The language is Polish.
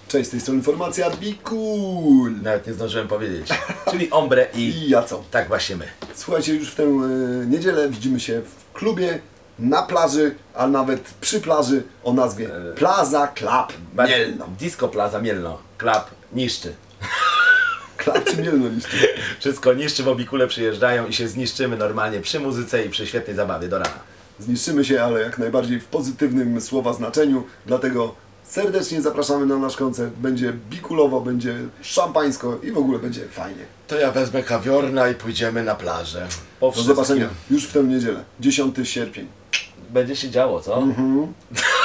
Cześć, z tej strony informacja Bikul. Nawet nie zdążyłem powiedzieć. Czyli Ombre I ja co? tak właśnie my. Słuchajcie, już w tę niedzielę widzimy się w klubie, na plaży, a nawet przy plaży o nazwie Plaza Club Mielno. Disco Plaza Mielno. Klub niszczy. Club czy Mielno niszczy? Wszystko niszczy, bo Bikule przyjeżdżają i się zniszczymy normalnie przy muzyce i przy świetnej zabawie do rana. Zniszczymy się, ale jak najbardziej w pozytywnym słowa znaczeniu, dlatego serdecznie zapraszamy na nasz koncert. Będzie bikulowo, będzie szampańsko i w ogóle będzie fajnie. To ja wezmę kawiorna i pójdziemy na plażę. Do zobaczenia już w tę niedzielę, 10 sierpień. Będzie się działo, co?